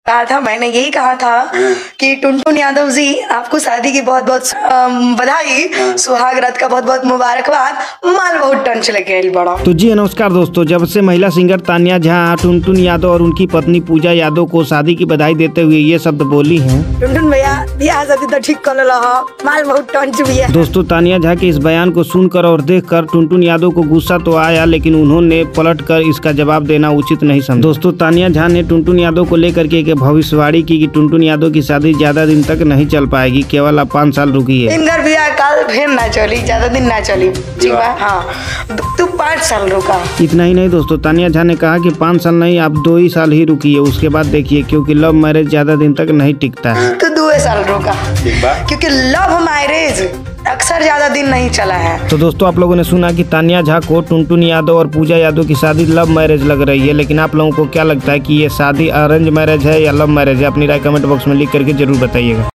कहा था, मैंने यही कहा था कि टुनटुन यादव जी आपको शादी की बहुत बहुत बधाई, सुहाग रात का बहुत बहुत मुबारकबाद, माल बहुत टन चले गए बड़ा। तो जी नमस्कार दोस्तों, जब से महिला सिंगर तानिया झा टुनटुन यादव और उनकी पत्नी पूजा यादव को शादी की बधाई देते हुए ये शब्द बोली हैं, टुनटुन भैया बियाह शादी तो ठीक कर लो, माल बहुत टन चुकी। दोस्तों तानिया झा के इस बयान को सुनकर और देखकर टुनटुन यादव को गुस्सा तो आया, लेकिन उन्होंने पलटकर इसका जवाब देना उचित नहीं समझा। दोस्तों तानिया झा ने टुनटुन यादव को लेकर के भविष्यवाणी की कि टुनटुन यादव की शादी ज्यादा दिन तक नहीं चल पाएगी, केवल अब 5 साल रुकी है। इनकर बियाह काल फिर ना चली, ज्यादा दिन ना चली। हाँ, तू 5 साल रुका। इतना ही नहीं दोस्तों, तानिया झा ने कहा कि 5 साल नहीं, आप 2 ही साल ही रुकी है, उसके बाद देखिए, क्योंकि लव मैरिज ज्यादा दिन तक नहीं टिकता है। तो 2 साल रुका, क्योंकि लव मैरिज अक्सर ज्यादा दिन नहीं चला है। तो दोस्तों आप लोगों ने सुना कि तानिया झा को टुनटुन यादव और पूजा यादव की शादी लव मैरिज लग रही है, लेकिन आप लोगों को क्या लगता है कि ये शादी अरेंज मैरिज है या लव मैरिज है? अपनी राय कमेंट बॉक्स में लिख करके जरूर बताइएगा।